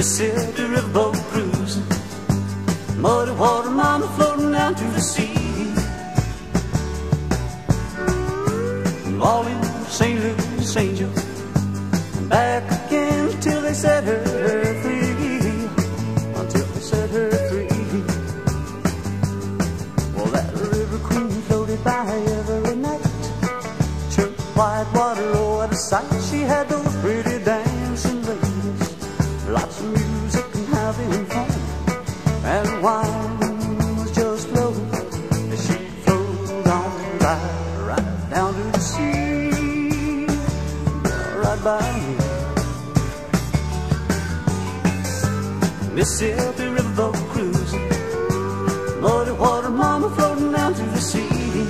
Mississippi riverboat cruising, muddy water mama floating down to the sea. New Orleans, St. Louis, St. Joe, and back again till they set her free, until they set her free. Well, that river queen floated by every night, chirp white water, oh what a sight. She had those pretty dancing ladies, lots of music and having fun, and wine was just flowing as she flowed on by, right down to the sea, right by me. Mississippi riverboat cruising, muddy water mama floating down to the sea.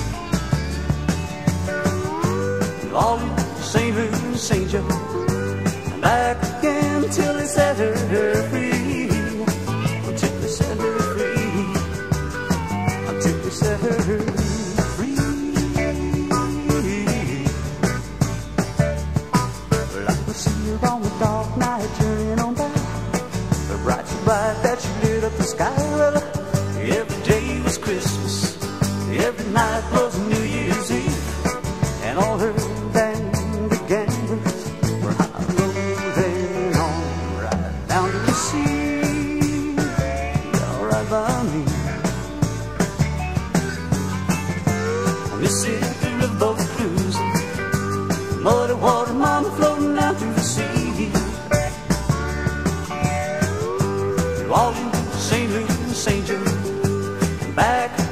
New Orleans, St. Louis, St. Joe, and back again till they set her free, until they set her free, until they set her free. Well, I could see her on the dark night journeying on back, bright so bright that she lit up the sky. Well, every day was Christmas, every night was New Year's Eve, and all her dandy gamblers were high rolling on right down to the sea, all right by me. Mississippi riverboat cruising, muddy water mama floating down to the sea. New Orleans, St. Louis, St. Joe, and back